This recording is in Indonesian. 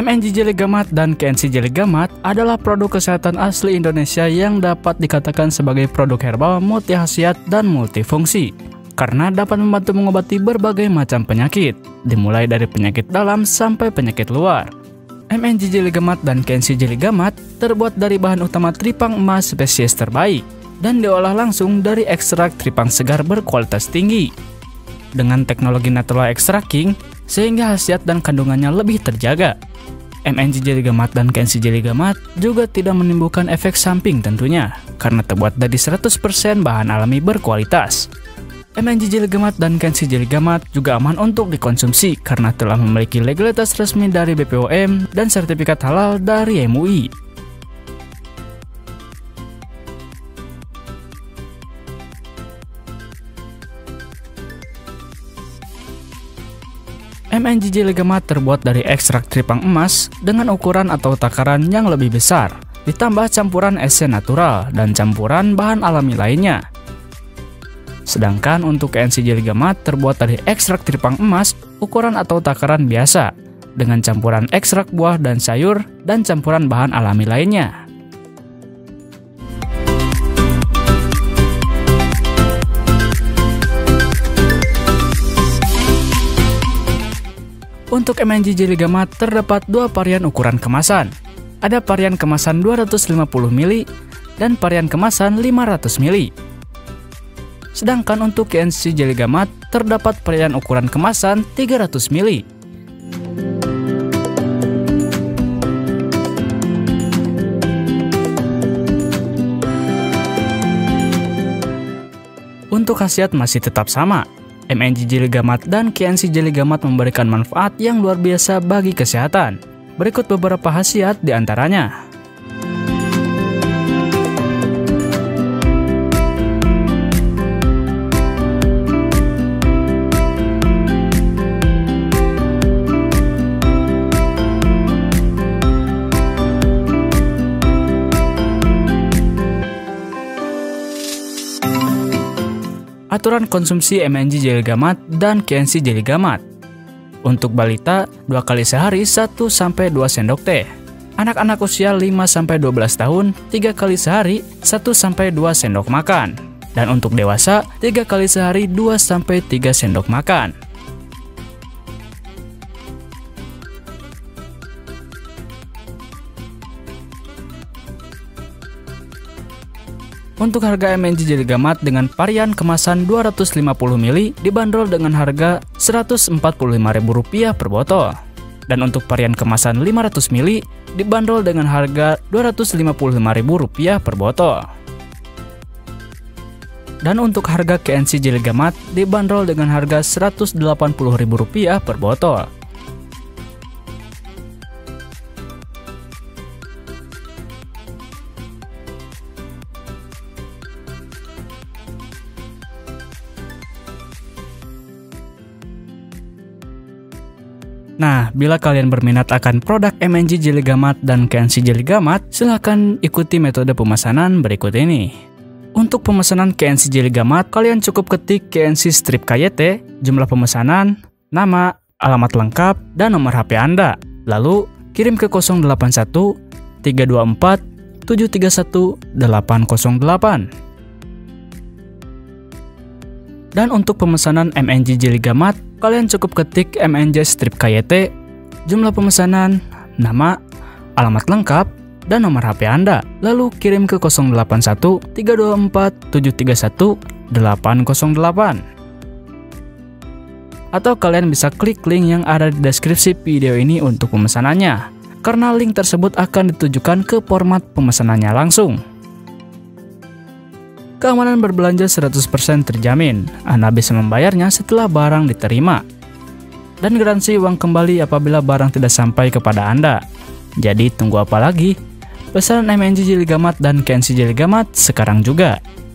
MNG Jelly Gamat dan KNC Jelly Gamat adalah produk kesehatan asli Indonesia yang dapat dikatakan sebagai produk herbal multi khasiat dan multifungsi karena dapat membantu mengobati berbagai macam penyakit, dimulai dari penyakit dalam sampai penyakit luar. MNG Jelly Gamat dan KNC Jelly Gamat terbuat dari bahan utama tripang emas spesies terbaik dan diolah langsung dari ekstrak tripang segar berkualitas tinggi dengan teknologi natural extracting sehingga khasiat dan kandungannya lebih terjaga. MNG Jelly Gamat dan KNC Jelly Gamat juga tidak menimbulkan efek samping tentunya karena terbuat dari 100% bahan alami berkualitas. MNG Jelly Gamat dan KNC Jelly Gamat juga aman untuk dikonsumsi karena telah memiliki legalitas resmi dari BPOM dan sertifikat halal dari MUI. MNG Jelly Gamat terbuat dari ekstrak tripang emas dengan ukuran atau takaran yang lebih besar, ditambah campuran esen natural dan campuran bahan alami lainnya. Sedangkan untuk KNC Jelly Gamat terbuat dari ekstrak tripang emas ukuran atau takaran biasa dengan campuran ekstrak buah dan sayur dan campuran bahan alami lainnya. Untuk MNG Jelly Gamat terdapat dua varian ukuran kemasan. Ada varian kemasan 250 ml dan varian kemasan 500 ml. Sedangkan untuk KNC Jelly Gamat terdapat varian ukuran kemasan 300 ml. Untuk khasiat masih tetap sama. MNG Jelly Gamat dan KNC Jelly Gamat memberikan manfaat yang luar biasa bagi kesehatan. Berikut beberapa khasiat di antaranya. Aturan konsumsi MNG Jelly Gamat dan KNC Jelly Gamat. Untuk balita, 2 kali sehari 1-2 sendok teh. Anak-anak usia 5-12 tahun, 3 kali sehari 1-2 sendok makan. Dan untuk dewasa, 3 kali sehari 2-3 sendok makan. Untuk harga MNG Jelly Gamat dengan varian kemasan 250 ml dibanderol dengan harga Rp145.000 per botol. Dan untuk varian kemasan 500 ml dibanderol dengan harga Rp255.000 per botol. Dan untuk harga KNC Jelly Gamat dibanderol dengan harga Rp180.000 per botol. Nah, bila kalian berminat akan produk MNG Jelly Gamat dan KNC Jelly Gamat, silahkan ikuti metode pemesanan berikut ini. Untuk pemesanan KNC Jelly Gamat, kalian cukup ketik KNC strip KYT, jumlah pemesanan, nama, alamat lengkap, dan nomor HP Anda. Lalu, kirim ke 081 324 731 808. Dan untuk pemesanan MNG Jelly Gamat, kalian cukup ketik MNG strip KYT, jumlah pemesanan, nama, alamat lengkap, dan nomor HP Anda. Lalu kirim ke 081 324 731 808. Atau kalian bisa klik link yang ada di deskripsi video ini untuk pemesanannya, karena link tersebut akan ditujukan ke format pemesanannya langsung. Keamanan berbelanja 100% terjamin. Anda bisa membayarnya setelah barang diterima. Dan garansi uang kembali apabila barang tidak sampai kepada Anda. Jadi tunggu apa lagi? Pesan MNG Jelly Gamat dan KNC Jelly Gamat sekarang juga.